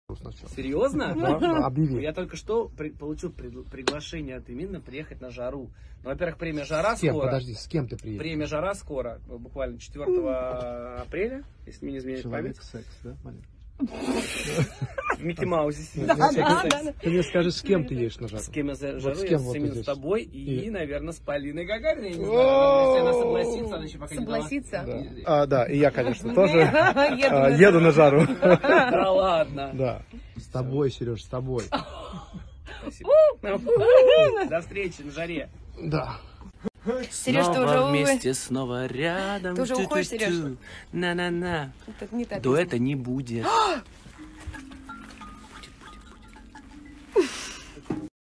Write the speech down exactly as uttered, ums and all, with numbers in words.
Сначала. Серьезно? Да, да, объяви. Я только что при, получил пригла- приглашение от Эмина приехать на жару. Ну, во-первых, премия «Жара» С кем? скоро. Подожди, с кем ты приедешь? Премия «Жара» скоро, буквально четвёртого апреля, если мне не изменяет Человек память. секс, да, Малин? В Микки Маусе сидит. Да, да, да. Ты мне скажи, с кем ты едешь на жару? С кем я за жару? Вот с Я кем с вот Эмином, здесь? с тобой и, И- наверное, с Полиной Гагариной. Я не знаю, если она согласится, она еще пока не дала. Согласиться? Да. А, да, и я, конечно, тоже Еду а, на еду на жару. Да ладно. Да. С тобой, Сереж, с тобой. Спасибо. До встречи на жаре. Да. Сереж, ты уже Снова увы- вместе, снова рядом. Ты уже уходишь, Тю-тю-тю. Сереж? На-на-на. Это не та Да песня. это не будет.